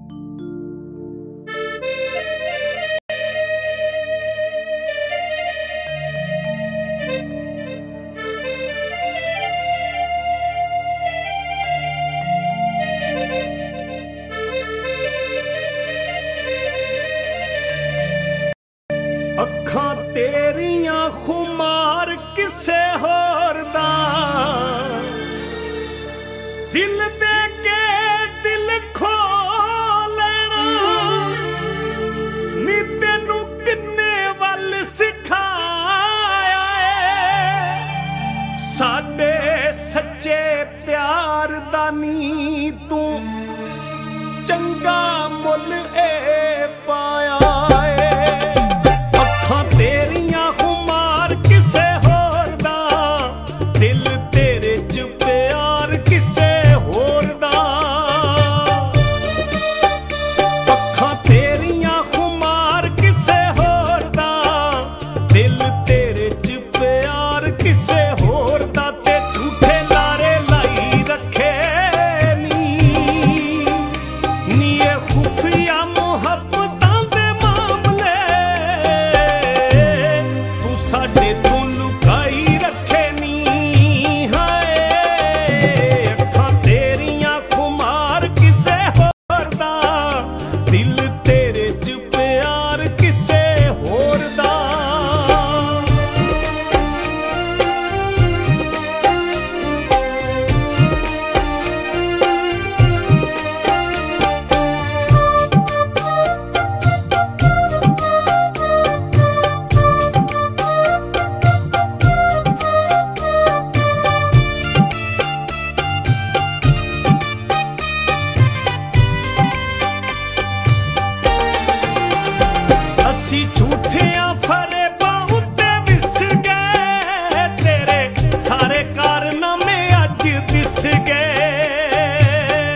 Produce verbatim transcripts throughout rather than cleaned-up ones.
अखां तेरियां खुमार किसे होर दा दिल दे के दिल खो लेना नी तेनू किन्ने वल सिखाया है साडे सच्चे प्यार दा नी तू चंगा मुल ए पाया तेरियां खुमार किसे होर दा दिल तेरे च प्यार किसे होर दा अखां तेरियां खुमार किसे होर दा दिल तेरे च प्यार किसे होर दा ते झूठे लारे लाई रखे नी नी ये खुफिया मुहब्बतां दे मामले साडे तू लुकाई रखे नी हाय अखां तेरियां खुमार किसे होर दा दिल तेरे च प्यार किसे होर दा असी झूठियां फरेबां उत्ते विस गए तेरे सारे कारनामे अज दिस गए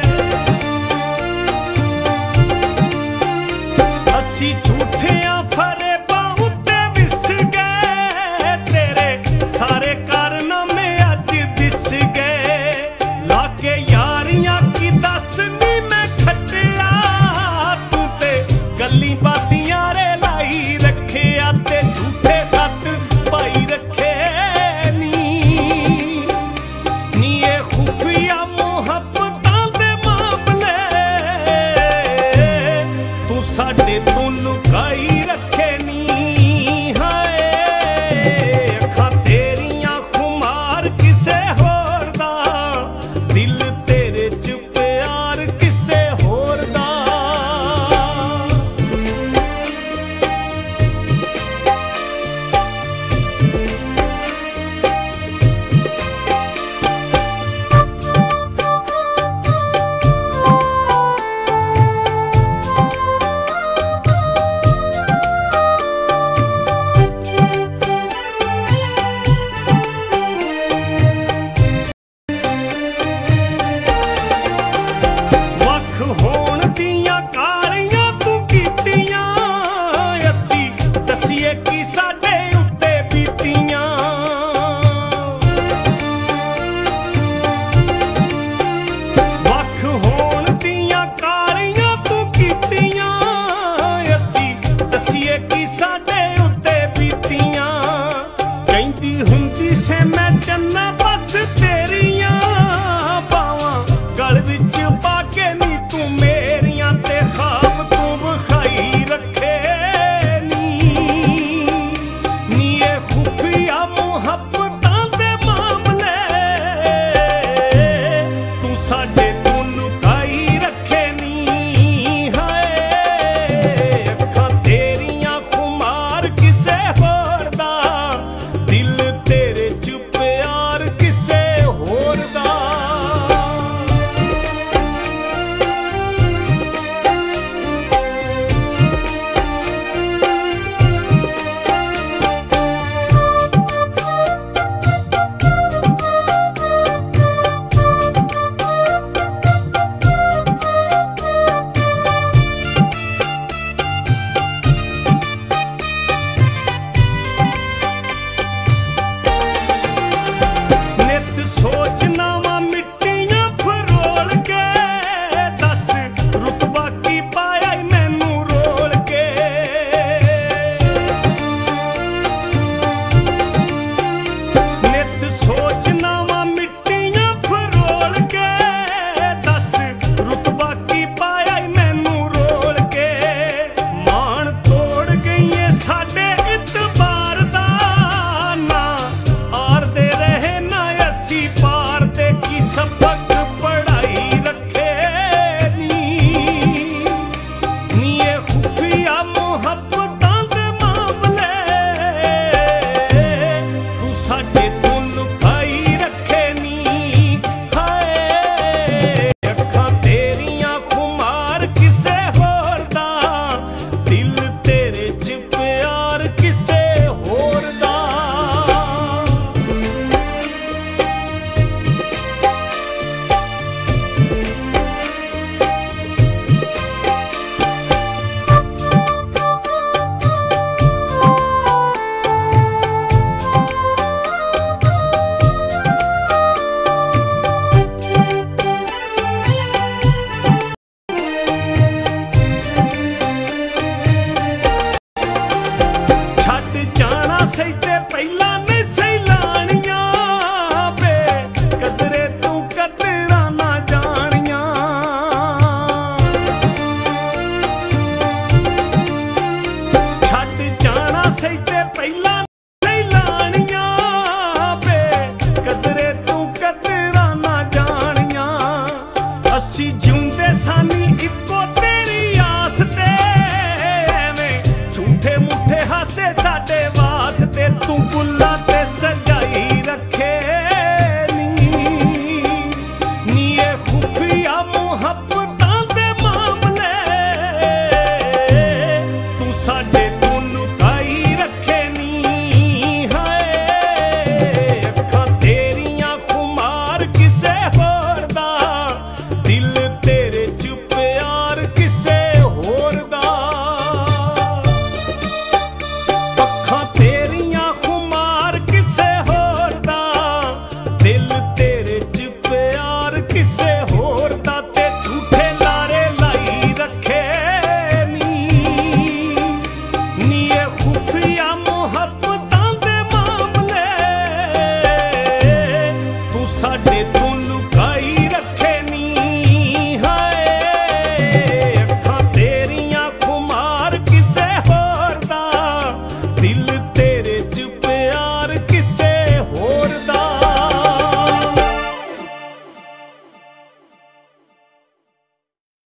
असी झूठियां फरेबां उत्ते विस गए तेरे सारे कारनामे अज दिस गए लाके यारियां की दस नी मैं खटिया तू ते गल्ली बातियां रे रखे आते झूठे खत पाई रखे नी नी ये खुफिया मुहब्बतां दे मामले तू साडे तू लुकाई